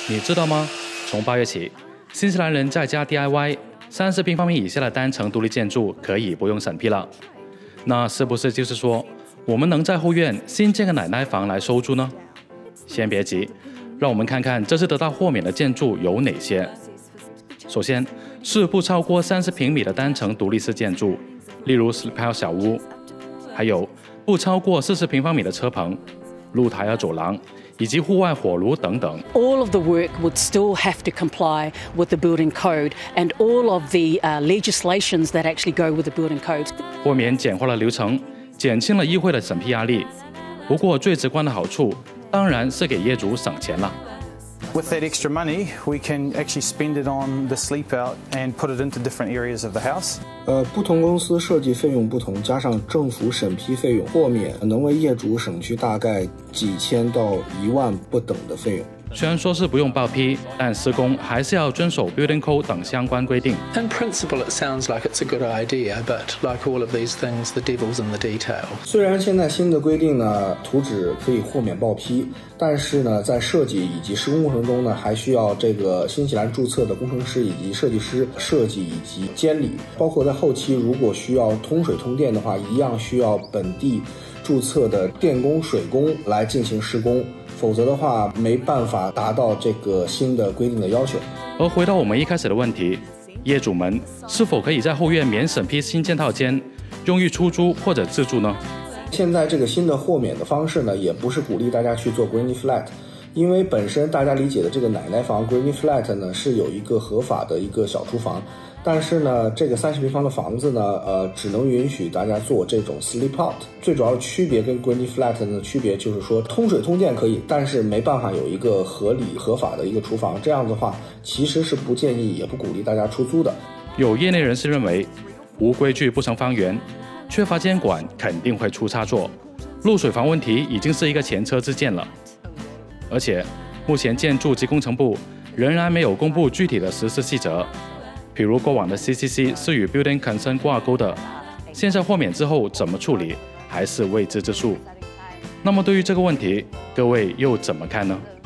你知道吗？从8月起，新西兰人在家 DIY 30平方米以下的单层独立建筑可以不用审批了。那是不是就是说，我们能在后院新建个奶奶房来收租呢？先别急，让我们看看这次得到豁免的建筑有哪些。首先是不超过30平米的单层独立式建筑，例如 slip out 小屋，还有不超过40平方米的车棚、露台和走廊，以及户外火炉等等。 All of the work would still have to comply with the building code and all of the legislations that actually go with the building code. 豁免简化了流程，减轻了议会的审批压力。不过最直观的好处，当然是给业主省钱了。 With that extra money, we can actually spend it on the sleep out and put it into different areas of the house. 不同公司设计费用不同，加上政府审批费用，豁免能为业主省去大概几千到1万不等的费用。 虽然说是不用报批，但施工还是要遵守 Building Code 等相关规定。 In principle, it sounds like it's a good idea, but like all of these things, the devil's in the detail. 虽然现在新的规定呢，图纸可以豁免报批，但是呢，在设计以及施工过程中呢，还需要这个新西兰注册的工程师以及设计师设计以及监理，包括在后期如果需要通水通电的话，一样需要本地注册的电工、水工来进行施工。否则的话，没办法达到这个新的规定的要求。 而回到我们一开始的问题，业主们是否可以在后院免审批新建套间，用于出租或者自住呢？ 现在这个新的豁免的方式呢，也不是鼓励大家去做 Granny Flat， 因为本身大家理解的这个奶奶房 Granny Flat 呢是有一个合法的一个小厨房。但是呢，这个30平方的房子呢，只能允许大家做这种 sleep out。最主要的区别跟 Granny Flat 的区别就是说，通水通电可以，但是没办法有一个合理合法的一个厨房。这样的话，其实是不建议也不鼓励大家出租的。 有业内人士认为，无规矩不成方圆，缺乏监管肯定会出差错。漏水房问题已经是一个前车之鉴了，而且目前建筑及工程部仍然没有公布具体的实施细则。比如过往的 CCC 是与 Building Concern 挂钩的，现在豁免之后怎么处理还是未知之数。那么对于这个问题，各位又怎么看呢？